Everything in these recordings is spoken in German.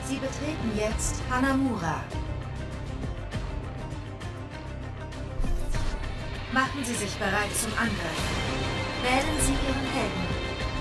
Sie betreten jetzt Hanamura. Machen Sie sich bereit zum Angriff. Wählen Sie Ihren Helden.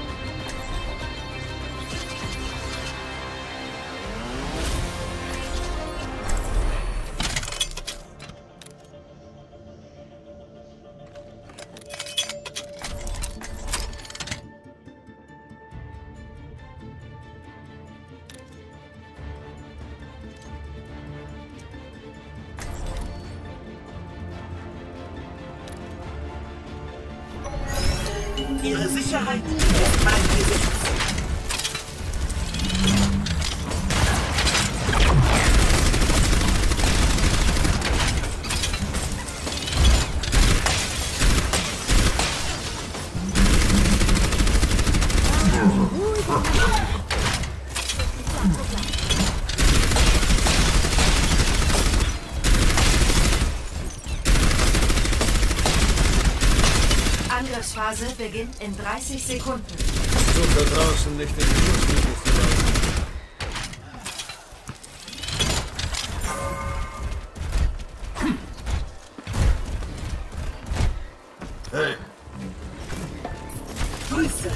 Ihre Sicherheit ist mein Besitz. Angriffsphase beginnt in 30 Sekunden. Versuch da draußen nicht in die Schusslinie zu laufen. Hey! Grüße!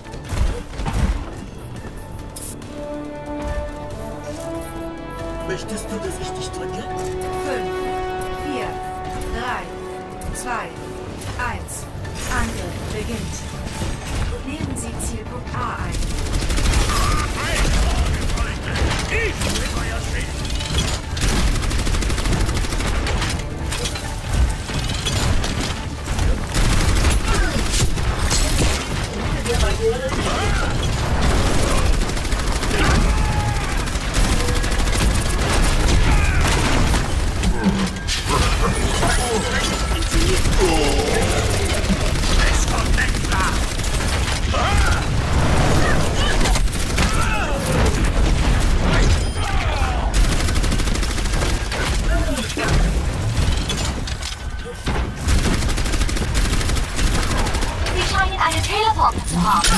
Möchtest du, dass ich dich drücke? 5, 4, 3, 2, 1. Angriff beginnt. Nehmen Sie Zielpunkt A ein. Eine Teleporter zu haben.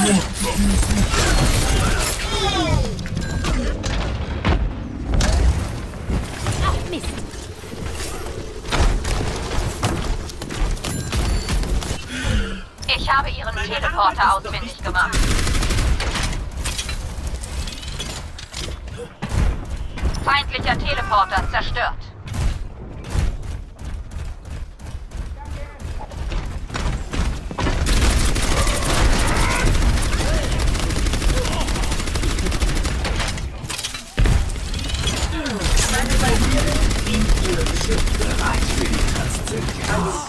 Ach, Mist. Ich habe Ihren Teleporter ausfindig gemacht. Feindlicher Teleporter zerstört. Bereit für die Transzendenz.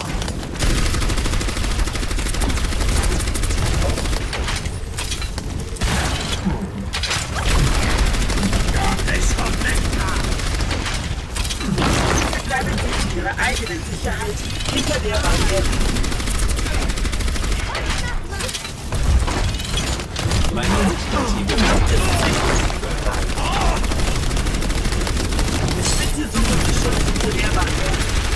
Bleiben Sie Ihre eigene Sicherheit hinter der Barriere. Meine ultimative Bitte suchen Sie Schutz hinter der Barriere.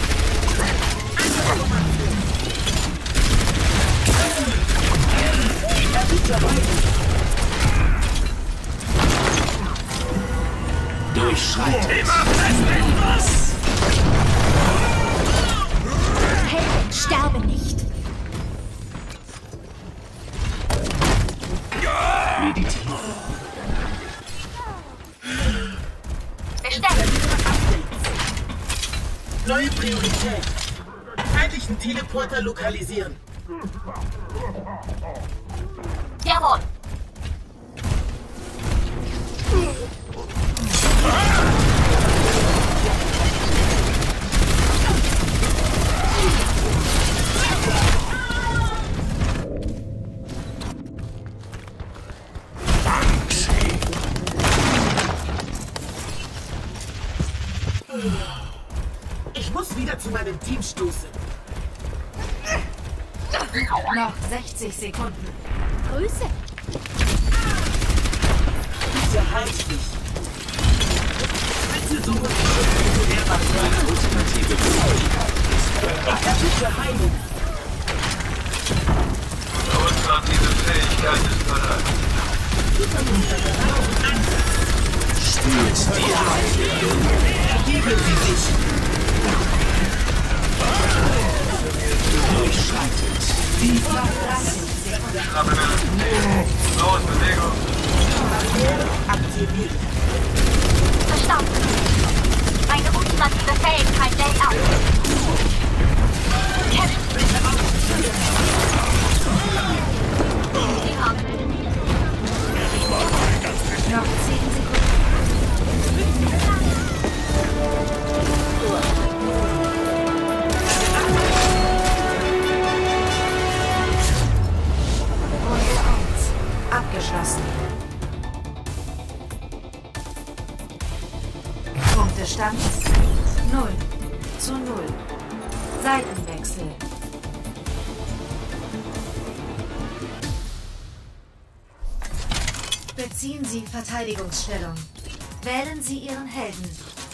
Durchschreiten. Helden sterben nicht. Meditieren. Bestellen. Neue Priorität. Feindlichen Teleporter lokalisieren. Jawohl. Ich muss wieder zu meinem Team stoßen. Noch 60 Sekunden. Grüße. Bitte halt mich. Bitte suchen Sie Schutz hinter der Barriere. Meine ultimative Fähigkeit ist bereit. Bitte heilen. Meine ultimative Fähigkeit ist bereit. Supermuster bereit. Einsatz. Ergeben Sie sich! Durchschreitet. Los, Bewegung! Aktiviert. Verstanden. Eine ultimative Fähigkeit lädt auf. Kämpfen. Sie haben Noch 10 Sekunden. Runde 1. Abgeschlossen. Punktestand 0:0. Seitenwechsel. Beziehen Sie Verteidigungsstellung. Wählen Sie Ihren Helden.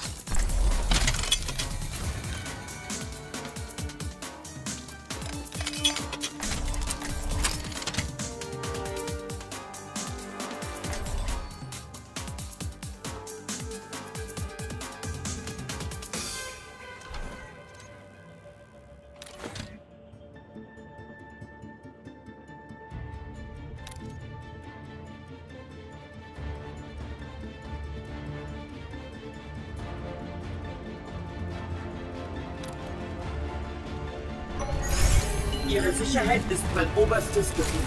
Ihre Sicherheit ist mein oberstes Gefühl.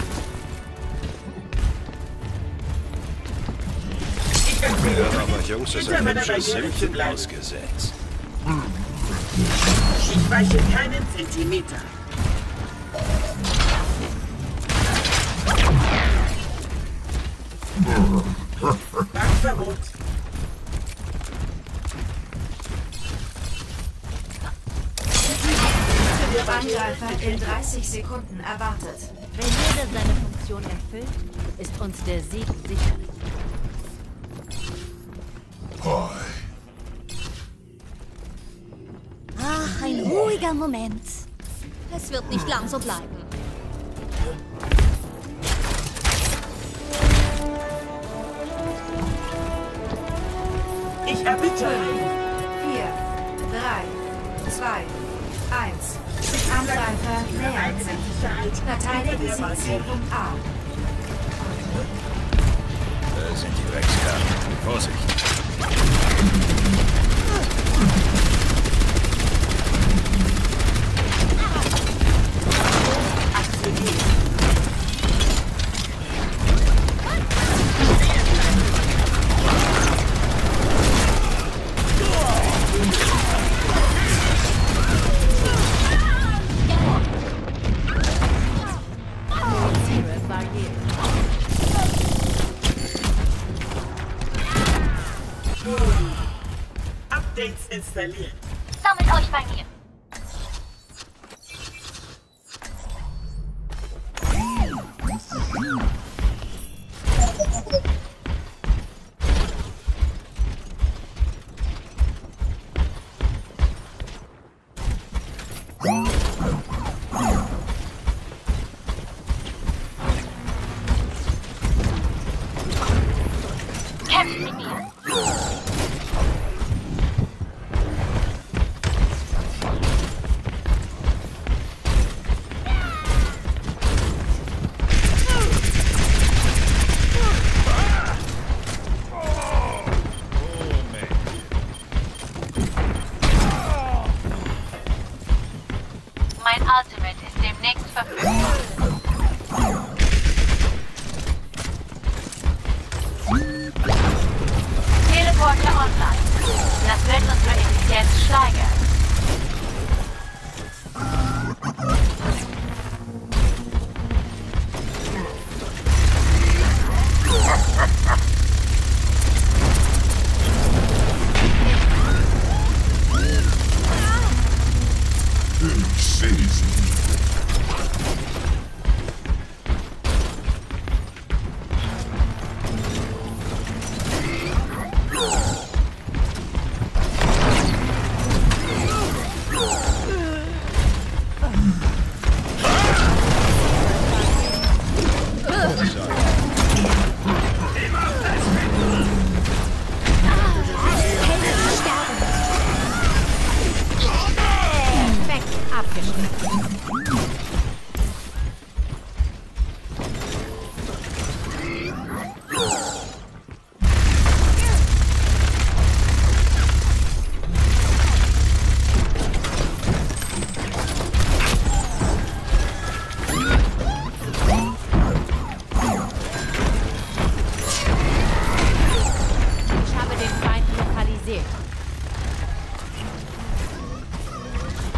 Ich empfehle Ja, aber Jungs, ist hinter ein meiner hübsches Barriere zu Sümmchen bleiben. ausgesetzt. Ich weiche keinen Zentimeter. Marktverbot. Angreifer in 30 Sekunden erwartet. Wenn jeder seine Funktion erfüllt, ist uns der Sieg sicher. Ach, ein ruhiger Moment. Es wird nicht lang so bleiben. Ich erbitte. 4, 3, 2, 1. Angreifer nähern Eigene sich. Sicherheit. Verteidigen Sie C-Punkt A. Da sind die Dreckskerle. Vorsicht. Updates installiert. Sammelt euch bei mir. Kämpft mit mir. Mein Ultimate ist demnächst verfügbar. Teleporter online. Das wird unsere Effizienz steigern.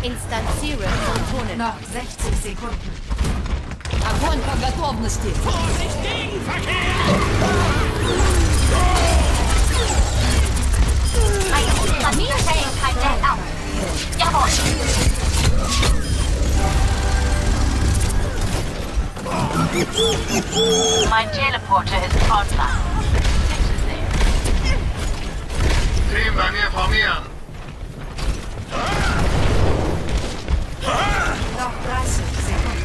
Instanziere Komponenten. Noch 60 Sekunden. Огонь по готовности. Meine Ultraschallfähigkeit lädt auf. Jawohl. Mein Teleporter ist online. Bitte sehr. Team bei mir formieren. Noch 30 Sekunden.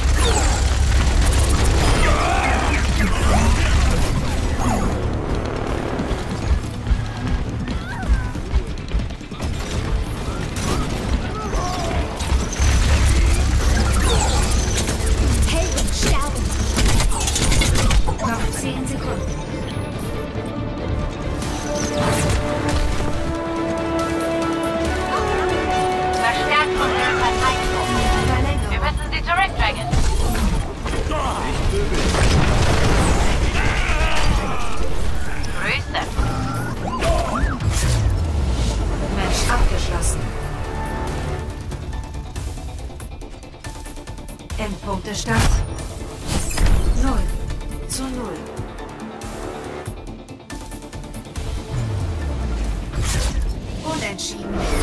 Helden sterben. Noch 10 Sekunden. Verstärkt unsere Verteidigung. Verlängerung. Wir müssen sie zurückdrängen. Grüße. Match abgeschlossen. Endpunktestand 0:0. Unentschieden.